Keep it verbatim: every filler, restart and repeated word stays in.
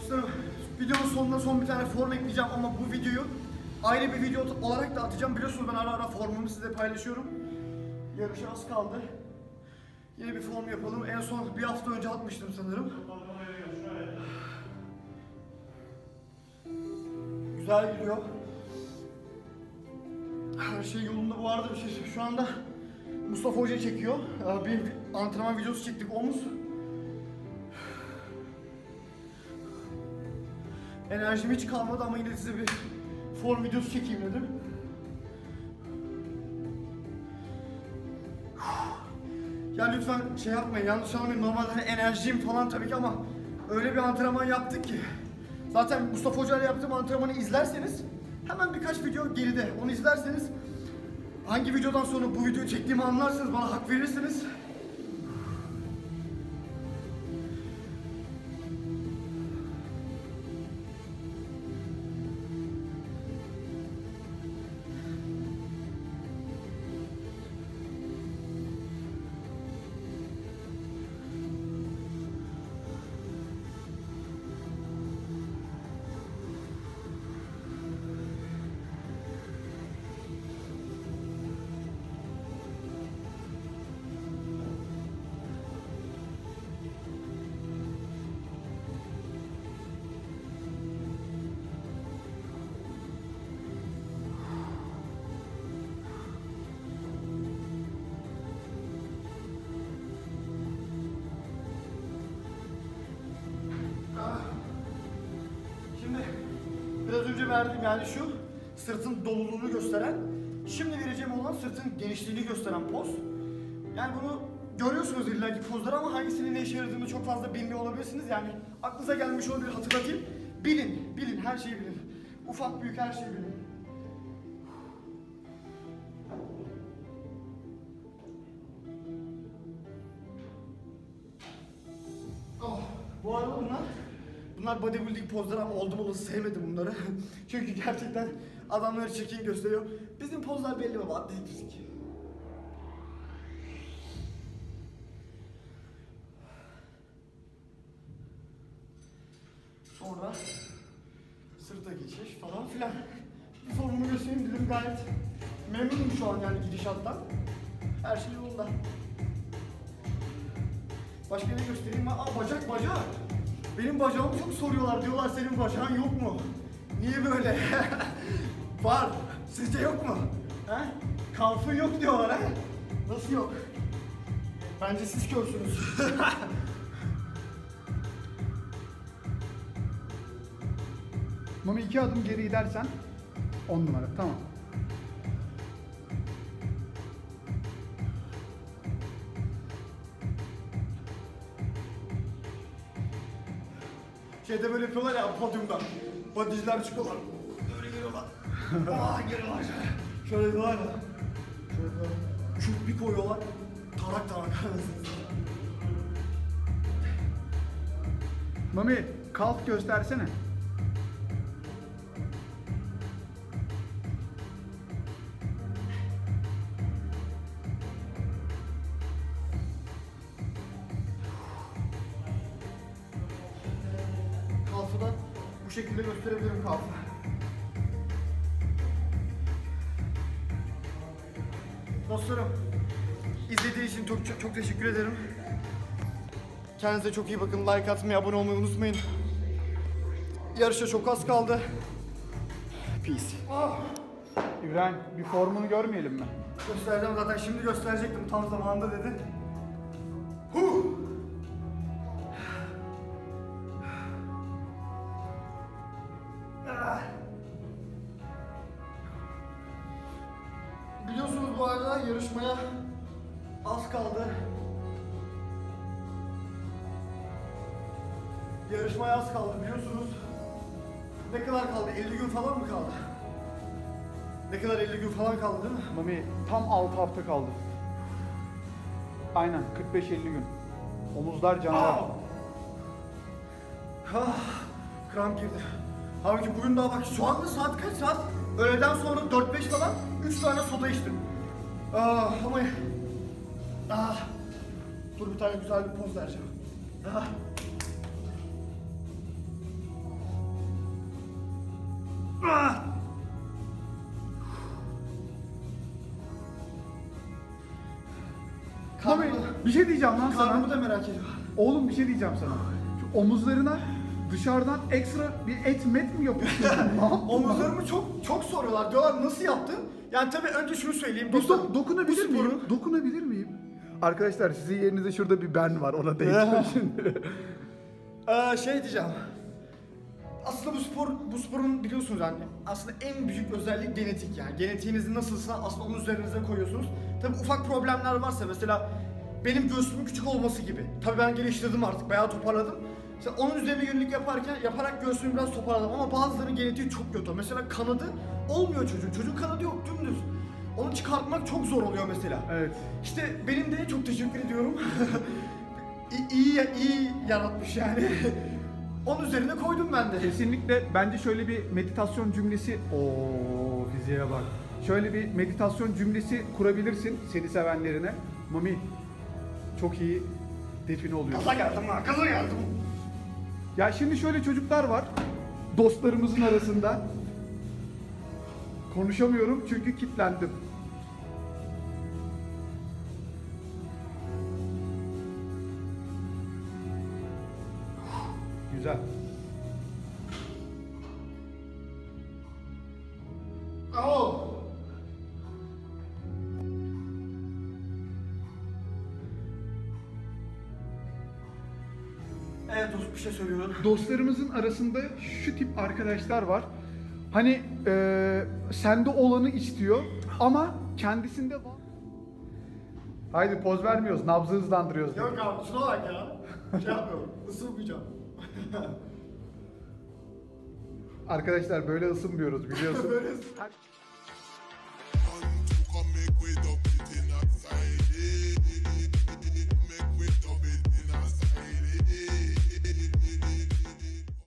Dostlarım, videonun sonunda son bir tane form ekleyeceğim ama bu videoyu ayrı bir video olarak da atacağım. Biliyorsunuz ben ara ara formumu size paylaşıyorum. Yarışa az kaldı. Yine bir form yapalım. En son bir hafta önce atmıştım sanırım. Güzel gidiyor. Her şey yolunda. Bu arada bir şey, şu anda Mustafa Hoca çekiyor. Bir antrenman videosu çektik, omuz. Enerjim hiç kalmadı ama yine size bir form videosu çekeyim dedim. Ya lütfen şey yapmayın, yanlış anlamayın. Normalde hani enerjim falan tabii ki ama öyle bir antrenman yaptık ki. Zaten Mustafa Hoca ile yaptığım antrenmanı izlerseniz hemen birkaç video geride. Onu izlerseniz hangi videodan sonra bu videoyu çektiğimi anlarsınız, bana hak verirsiniz. Biraz önce verdim yani şu sırtın doluluğunu gösteren, şimdi vereceğim olan sırtın genişliğini gösteren poz. Yani bunu görüyorsunuz illaki pozları ama hangisinin ne işe yaradığını çok fazla bilmiyor olabilirsiniz. Yani aklınıza gelmiş olabilir, hatırlatayım. Bilin, bilin, her şeyi bilin. Ufak büyük her şeyi bilin. Oh, bu arada bunlar Bunlar bodybuilding pozları ama oldum olası sevmedim bunları. Çünkü gerçekten adamları çirkin gösteriyor. Bizim pozlar belli baba, atletik fizik. Sonra sırta geçiş falan filan. Bir formumu göstereyim dedim, gayet memnunum şu an yani gidişattan. Her şey yolunda. Başka ne göstereyim? Aa, bacak bacak. Benim bacağımı çok soruyorlar, diyorlar senin bacağın yok mu? Niye böyle? Var. Sizce yok mu? He? Kalfın yok diyorlar ha? Nasıl yok? Bence siz körsünüz. Mami iki adım geri gidersen on numara, tamam. Şeyde böyle yapıyorlar ya podyumda. Bodyciler çıkıyorlar. Böyle geliyorlar. Aa geliyorlar. Şöyle yapıyorlar ya. Şöyle yapıyorlar. Küp bir koyuyorlar. Tarak tarak. Mami kalk göstersene. Kalfı bu şekilde gösterebilirim kalfı. Dostlarım, izlediğiniz için çok, çok çok teşekkür ederim. Kendinize çok iyi bakın. Like atmayı, abone olmayı unutmayın. Yarışa çok az kaldı. Peace. Ah. İbrahim bir formunu görmeyelim mi? Göstereceğim zaten, şimdi gösterecektim tam zamanında dedi. Huh. Ah. Biliyorsunuz bu arada yarışmaya az kaldı. Yarışmaya az kaldı biliyorsunuz. Ne kadar kaldı? elli gün falan mı kaldı? Ne kadar elli gün falan kaldı değil mi? Mami tam altı hafta kaldı. Aynen kırk beş elli gün. Omuzlar canavar. Ah! Ah, kramp girdi. Halbuki bugün daha bak şu anda saat kaç saat? Öğleden sonra dört beş falan üç tane soda içtim. Ah ama... Ah. Dur bir tane güzel bir poz vereceğim. Ah. Mami Karnımı- bir şey diyeceğim lan Karnımı sana. da merak ediyorum. Oğlum bir şey diyeceğim sana. Şu omuzlarına dışarıdan ekstra bir et met mi yapıyorsun? Ne yaptın lan? Omuzlarımı çok çok soruyorlar. Diyorlar nasıl yaptın? Yani tabii önce şunu söyleyeyim. Bir dostlarım, do- dokunabilir bu sporu- miyim? Dokunabilir miyim? Arkadaşlar sizin yerinizde şurada bir ben var, ona değeceğim şimdi. Ee, şey diyeceğim. Aslında bu spor, bu sporun biliyorsunuz yani aslında en büyük özellik genetik yani. Genetiğinizin nasılsa aslında onun üzerinize koyuyorsunuz. Tabii ufak problemler varsa mesela benim göğsümün küçük olması gibi. Tabii ben geliştirdim artık, bayağı toparladım. Mesela onun üzerine yönelik yaparken yaparak göğsümü biraz toparladım ama bazılarının genetiği çok kötü. Mesela kanadı olmuyor çocuğun. Çocuğun kanadı yok, dümdüz. Onu çıkartmak çok zor oluyor mesela. Evet. İşte benim de çok teşekkür ediyorum. İ- iyi iyi yaratmış yani. Onun üzerine koydum ben de. Kesinlikle bence şöyle bir meditasyon cümlesi, o fiziğe bak. Şöyle bir meditasyon cümlesi kurabilirsin seni sevenlerine. Mami çok iyi define oluyor. Gaza geldim ha, gaza geldim. Ya şimdi şöyle çocuklar var dostlarımızın arasında. Konuşamıyorum çünkü kilitlendim. Güzel. Oh. Evet dost bir şey söylüyorum. Dostlarımızın arasında şu tip arkadaşlar var. Hani eee sende olanı istiyor ama kendisinde var. Haydi poz vermiyoruz, nabzı hızlandırıyoruz. Yok abi şuna bak ya. Şey yapmıyorum, ısırmayacağım. Arkadaşlar böyle ısınmıyoruz biliyorsun. Böyle ısır-